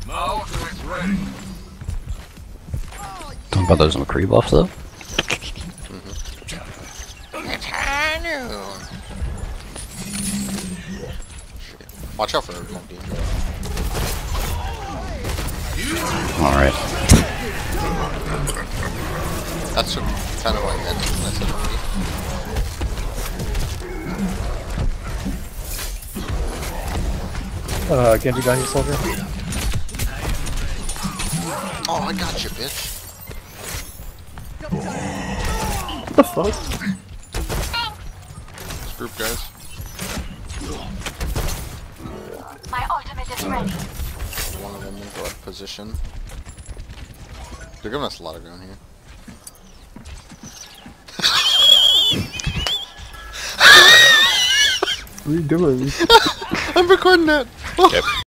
Talking about those McCree buffs though. Watch out for Monkey. Alright. That's kind of what I meant when I said Monkey. Genji got you, soldier. Oh, I got you, bitch. What the fuck? This group, guys. My ultimate is ready. One of them in blood position. They're giving us a lot of ground here. What are you doing? I'm recording that. Yep.